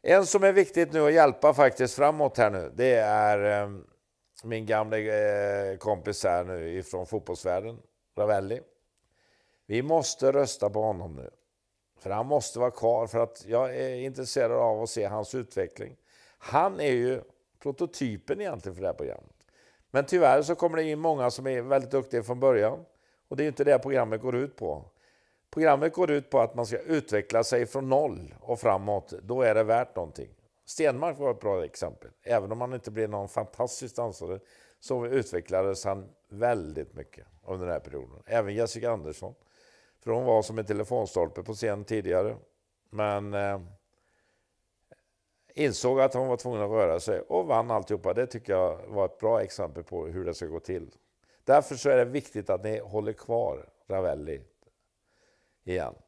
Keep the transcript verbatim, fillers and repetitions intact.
En som är viktigt nu att hjälpa faktiskt framåt här nu, det är eh, min gamla eh, kompis här nu ifrån fotbollsvärlden, Ravelli. Vi måste rösta på honom nu. För han måste vara kvar, för att jag är intresserad av att se hans utveckling. Han är ju prototypen egentligen för det här programmet. Men tyvärr så kommer det in många som är väldigt duktiga från början. Och det är inte det programmet går ut på. Programmet går ut på att man ska utveckla sig från noll och framåt. Då är det värt någonting. Stenmark var ett bra exempel. Även om han inte blev någon fantastisk dansare så utvecklades han väldigt mycket under den här perioden. Även Jessica Andersson. För hon var som en telefonstolpe på scen tidigare. Men eh, insåg att hon var tvungen att röra sig och vann alltihopa. Det tycker jag var ett bra exempel på hur det ska gå till. Därför så är det viktigt att ni håller kvar Ravelli igen.